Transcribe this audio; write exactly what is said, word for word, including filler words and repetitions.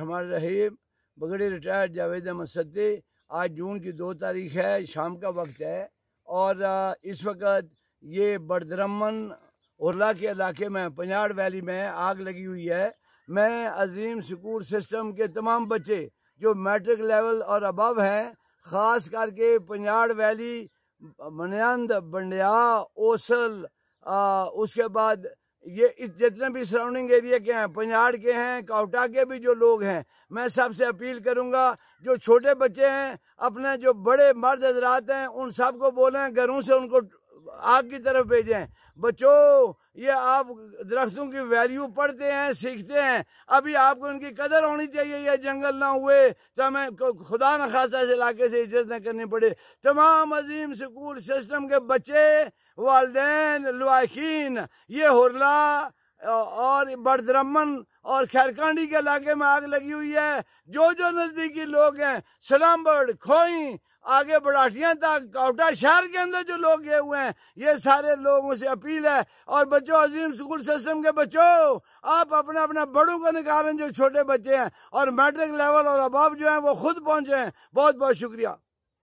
Rahman Rahim. Bagri retired Javed Ahmed Satti. आज जून की दो तारीख है, शाम का वक्त है और इस वक्त ये बड़दरमन उरला के इलाके में पंजाड़ वैली में आग लगी हुई है। मैं अजीम स्कूल सिस्टम के तमाम बच्चे जो मैट्रिक लेवल और अबव हैं, ख़ास करके पंजाड़ वैली, मनयांद, बंडिया, ओसल, आ, उसके बाद ये इस जितने भी सराउंडिंग एरिया के हैं, पंजाड़ के हैं, कावटा के भी जो लोग हैं, मैं सबसे अपील करूंगा जो छोटे बच्चे हैं, अपने जो बड़े मर्द हजरात हैं, उन सबको बोलें घरों से उनको आग की तरफ भेजें। बच्चों, ये आप दरख्तों की वैल्यू पढ़ते हैं, सीखते हैं, अभी आपको इनकी कदर होनी चाहिए। ये जंगल ना हुए तो हमें खुदा न खासा इस इलाके से हिजरत न करनी पड़े। तमाम अजीम स्कूल सिस्टम के बच्चे, वालदैन, लवाकिन, ये हुरला और बड़दरमन और खैरकांडी के इलाके में आग लगी हुई है। जो जो नजदीकी लोग हैं, सलामबड़, खोई, आगे बढ़ाटियां तक, कावटा शहर के अंदर जो लोग गए हुए हैं, ये सारे लोगों से अपील है। और बच्चों, अजीम स्कूल सिस्टम के बच्चों, आप अपने अपने बड़ों को निकालें जो छोटे बच्चे हैं, और मैट्रिक लेवल और अबाब जो हैं वो खुद पहुंचे हैं। बहुत बहुत शुक्रिया।